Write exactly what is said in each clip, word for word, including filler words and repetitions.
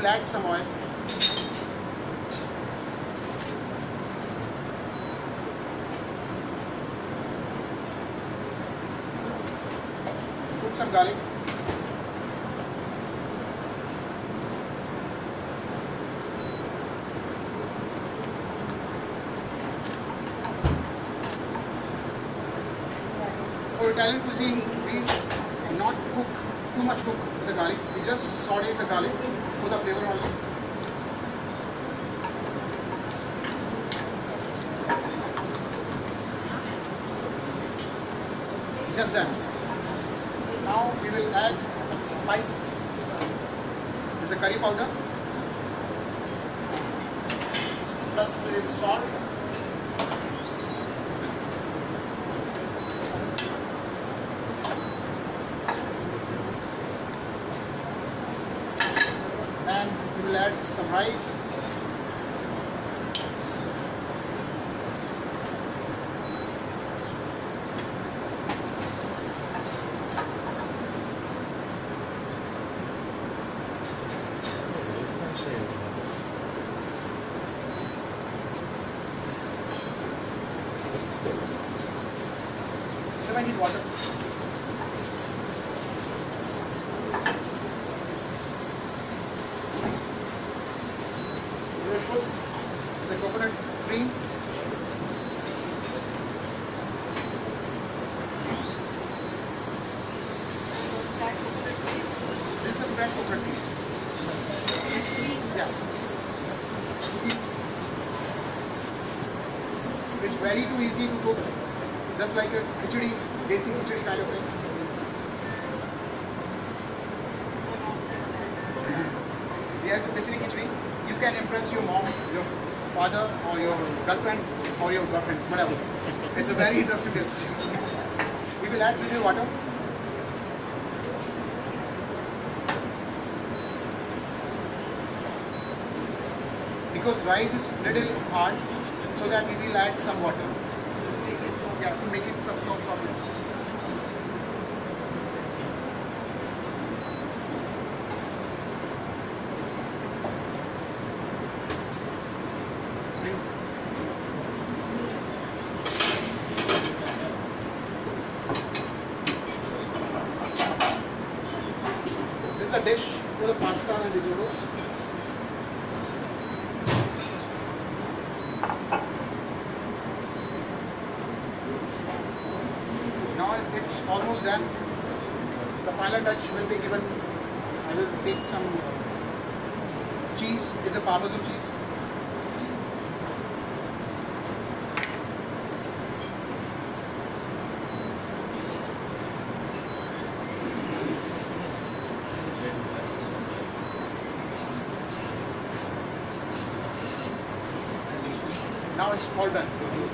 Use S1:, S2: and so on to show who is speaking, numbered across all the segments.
S1: will add some oil. Put some garlic. For Italian cuisine, we not cook too much cook with the garlic. We just saute the garlic for the flavor only. Just done. Now we will add spice. This is the curry powder. Plus we will salt. And we will add some rice. I need water. We will put the coconut cream. This is a fresh coconut cream. Yeah. It's very too easy to cook. Just like a khichdi, basic khichdi kind of thing. Yes, basically khichdi. You can impress your mom, your father, or your girlfriend, or your girlfriend, whatever. It's a very interesting dish. We will add little water. Because rice is little hard, so that we will add some water. Yeah, to make it some sort of softness. This is the dish for the pasta and risottos. Now it's almost done. The final touch will be given. I will take some cheese. It's a Parmesan cheese. Now it's all done.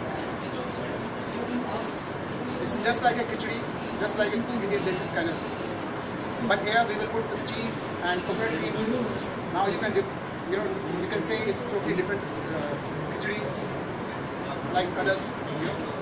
S1: This is just like a khichdi, just like an Indian basis kind of thing. But here we will put the cheese and coconut cream. Now you can, you know, you can say it's totally different uh, khichdi like others. You know.